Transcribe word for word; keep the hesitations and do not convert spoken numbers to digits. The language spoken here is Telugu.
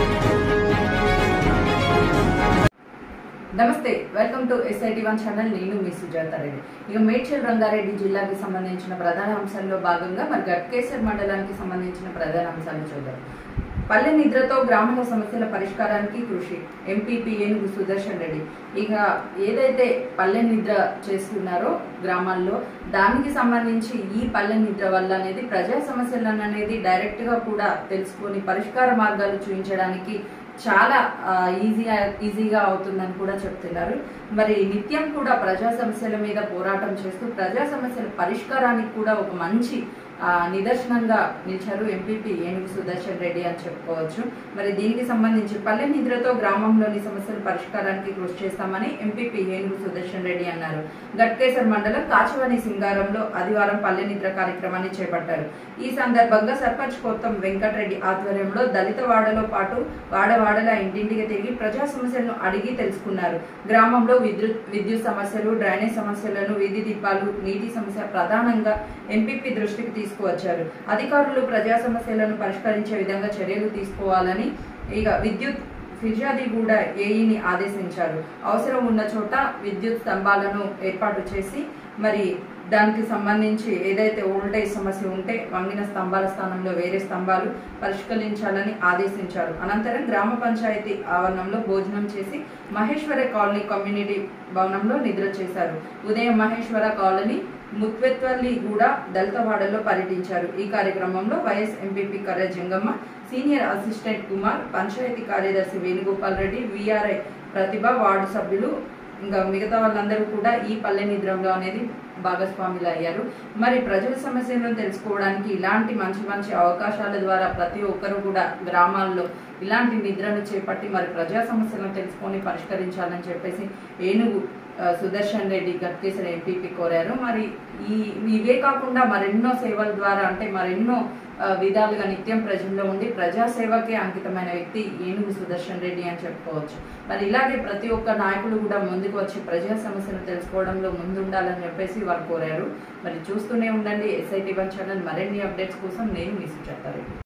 నమస్తే, welcome to SIT one channel. నేను మీ సుజాత రెడ్డి. ఇక మేడ్చల్ రంగారెడ్డి జిల్లాకి సంబంధించిన ప్రధాన అంశాల్లో భాగంగా మరి గట్కేసర్ మండలానికి సంబంధించిన ప్రధాన అంశాలు చూద్దాం. పల్లె నిద్రతో గ్రామాల సమస్యల పరిష్కారానికి కృషి ఎంపీపీ ఏనుగు సుదర్శన్ రెడ్డి. ఇక ఏదైతే పల్లె నిద్ర చేస్తున్నారో గ్రామాల్లో, దానికి సంబంధించి ఈ పల్లె నిద్ర వల్ల అనేది ప్రజా సమస్యలను అనేది డైరెక్ట్ గా కూడా తెలుసుకొని పరిష్కార మార్గాలు చూపించడానికి చాలా ఈజీగా ఈజీగా అవుతుందని కూడా చెప్తున్నారు. మరి నిత్యం కూడా ప్రజా సమస్యల మీద పోరాటం చేస్తూ ప్రజా సమస్యల పరిష్కారానికి కూడా ఒక మంచి నిదర్శనంగా నిలిచారు ఎంపీపీ ఏనుగు సుదర్శన్ రెడ్డి అని చెప్పుకోవచ్చు. మరి దీనికి సంబంధించి పల్లె నిద్రతో గ్రామంలోని సమస్యల పరిష్కారానికి కృషి చేస్తామని ఎంపీపీ ఏనుగు సుదర్శన్ రెడ్డి అన్నారు. గట్కేసర్ మండలం కాచవాని సింగారంలో ఆదివారం పల్లె నిద్ర కార్యక్రమాన్ని చేపట్టారు. ఈ సందర్భంగా సర్పంచ్ కొత్తం వెంకటరెడ్డి ఆధ్వర్యంలో దళిత వాడలో పాటు వాడవాడల ఇంటింటికి తిరిగి ప్రజా సమస్యలను అడిగి తెలుసుకున్నారు. గ్రామంలో విద్యుత్ విద్యుత్ సమస్యలు, డ్రైనేజ్ సమస్యలను, వీధి దీపాలు, నీటి సమస్య ప్రధానంగా ఎంపీపీ దృష్టికి తీసుకువచ్చారు. అధికారులు ప్రజా సమస్యలను పరిష్కరించే విధంగా చర్యలు తీసుకోవాలని ఇక విద్యుత్ ఫిర్యాదిగూడ ఏఈని ఆదేశించారు. అవసరం ఉన్న చోట విద్యుత్ స్తంభాలను ఏర్పాటు చేసి మరి దానికి సంబంధించి ఏదైతే ఓల్టేజ్ సమస్య ఉంటే వంగిన స్తంభాల స్థానంలో వేరే స్తంభాలు పరిష్కరించాలని ఆదేశించారు. అనంతరం గ్రామ పంచాయతీ ఆవరణంలో భోజనం చేసి మహేశ్వర కాలనీ కమ్యూనిటీ భవనంలో నిద్ర చేశారు. ఉదయం మహేశ్వర కాలనీ ముత్వెత్వల్లి కూడా దళితవాడలో పర్యటించారు. ఈ కార్యక్రమంలో vice MPP Karra Jangamma, senior assistant Kumar, panchayati కార్యదర్శి వేణుగోపాల్ రెడ్డి, విఆర్ఐ ప్రతిభ, వార్డు సభ్యులు ఇంకా మిగతా వాళ్ళందరూ కూడా ఈ పల్లె నిద్రంలో అనేది భాగస్వాములు అయ్యారు. మరి ప్రజల సమస్యలను తెలుసుకోవడానికి ఇలాంటి మంచి మంచి అవకాశాల ద్వారా ప్రతి ఒక్కరు కూడా గ్రామాల్లో ఇలాంటి నిద్రను చేపట్టి మరి ప్రజా సమస్యలను తెలుసుకొని పరిష్కరించాలని చెప్పేసి ఏనుగు సుదర్శన్ రెడ్డి గట్కేసర్ ఎంపీపీ కోరారు. మరి ఈ ఇవే కాకుండా మరెన్నో సేవల ద్వారా అంటే మరెన్నో విధాలుగా నిత్యం ప్రజల్లో ఉండి ప్రజాసేవకే అంకితమైన వ్యక్తి ఏనుగు సుదర్శన్ రెడ్డి అని చెప్పుకోవచ్చు. మరి ఇలాగే ప్రతి ఒక్క నాయకులు కూడా ముందుకు వచ్చి ప్రజా సమస్యను తెలుసుకోవడంలో ముందుండాలని చెప్పేసి వారు కోరారు. మరి చూస్తూనే ఉండండి ఎస్ఐటి వన్ ఛానల్. మరిన్ని అప్డేట్స్ కోసం నేను మీ సుజాత రెడ్డి.